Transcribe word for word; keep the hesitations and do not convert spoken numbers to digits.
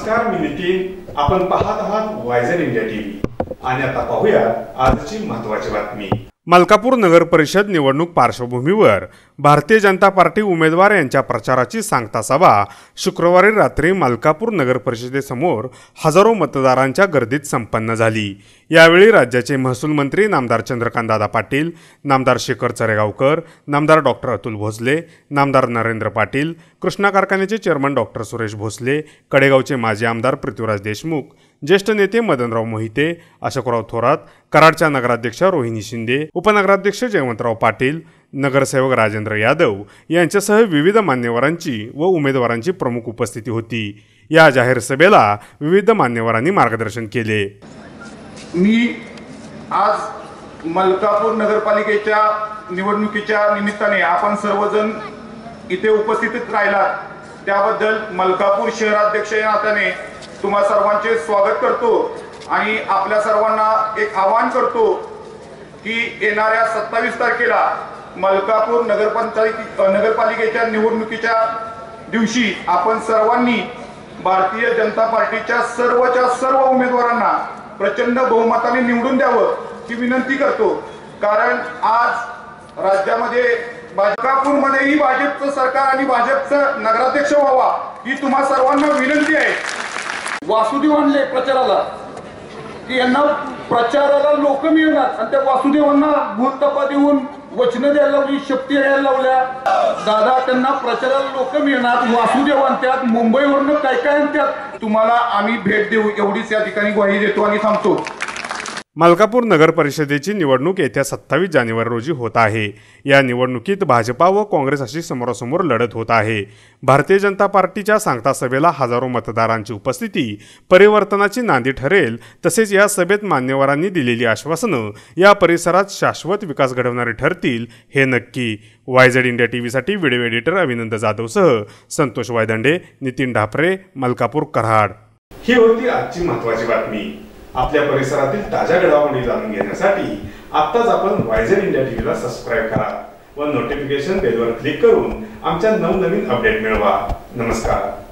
नमस्कार, मी नितीन. आपण पाहत आहात वायझेड इंडिया टीव्ही आणि आता पाहूया आजची महत्त्वाची बातमी. मलकापूर नगर परिषद निवडणूक पार्श्वभूमीवर भारतीय जनता पार्टी उमेदवार यांच्या प्रचाराची सांगता सभा शुक्रवारी रात्री मलकापूर नगर परिषदेसमोर हजारो मतदारांच्या गर्दीत संपन्न झाली. यावेळी राज्याचे महसूल मंत्री नामदार चंद्रकांतदादा पाटील, नामदार शेखर चरेगावकर, नामदार डॉक्टर अतुल भोसले, नामदार नरेंद्र पाटील, कृष्णा कारखान्याचे चेअरमन डॉक्टर सुरेश भोसले, कडेगावचे माजी आमदार पृथ्वीराज देशमुख, ज्येष्ठ नेते मदनराव मोहिते, अशोकराव थोरात, कराडच्या नगराध्यक्ष रोहिणी शिंदे, उपनगराध्यक्ष जयवंतराव पाटील, नगरसेवक राजेंद्र यादव यांच्यासह विविध मान्यवरांची व उमेदवारांची प्रमुख उपस्थिती होती. या जाहीर सभेला विविध मान्यवरांनी मार्गदर्शन केले. मी आज मलकापूर नगरपालिकेच्या निवडणुकीच्या निमित्ताने आपण सर्वजण इथे उपस्थित राहिलात त्याबद्दल मलकापूर शहराध्यक्ष या नात्याने तुम्हा सर्वांचे स्वागत करतो आणि आपल्या सर्वांना एक आवाहन करतो की येणाऱ्या सत्तावीस तारखेला मलकापूर नगरपंचायत नगरपालिकेच्या निवडणुकीच्या दिवशी आपण सर्वांनी भारतीय जनता पार्टीच्या सर्वच्या सर्व उमेदवारांना प्रचंड बहुमताने निवडून द्यावं ही विनंती करतो. कारण आज राज्यामध्ये मलकापूरमध्येही भाजपचं सरकार आणि भाजपचं नगराध्यक्ष व्हावा ही तुम्हा सर्वांना विनंती आहे. वासुदेव आणले प्रचाराला की यांना प्रचाराला लोक मिळणार आणि त्या वासुदेवांना भूतपा देऊन वचन द्यायला लावली, शक्ती द्यायला लावल्या. दादा त्यांना प्रचाराला लोक मिळणार, वासुदेव आणतात, मुंबईवरनं काय काय आणतात. तुम्हाला आम्ही भेट देऊ एवढीच या ठिकाणी ग्वाही देतो आणि थांबतो. मलकापूर नगर परिषदेची निवडणूक येत्या सत्तावीस जानेवारी रोजी होत आहे. या निवडणुकीत भाजपा व काँग्रेस अशी समोरासमोर लढत होत आहे. भारतीय जनता पार्टीच्या सांगता सभेला हजारो मतदारांची उपस्थिती परिवर्तनाची नांदी ठरेल. तसेच या सभेत मान्यवरांनी दिलेली आश्वासनं या परिसरात शाश्वत विकास घडवणारे ठरतील हे नक्की. वायझेड इंडिया टीव्हीसाठी व्हिडिओ एडिटर अभिनंद जाधवसह संतोष वायदंडे, नितीन ढापरे, मलकापूर, कराड. ही होती आजची महत्त्वाची बातमी. आपल्या परिसरातील ताज्या घडामोडी जाणून घेण्यासाठी आत्ताच आपण वायझेड इंडिया टीव्हीला सबस्क्राईब करा व नोटिफिकेशन बेलवर क्लिक करून आमच्या नवनवीन अपडेट मिळवा. नमस्कार.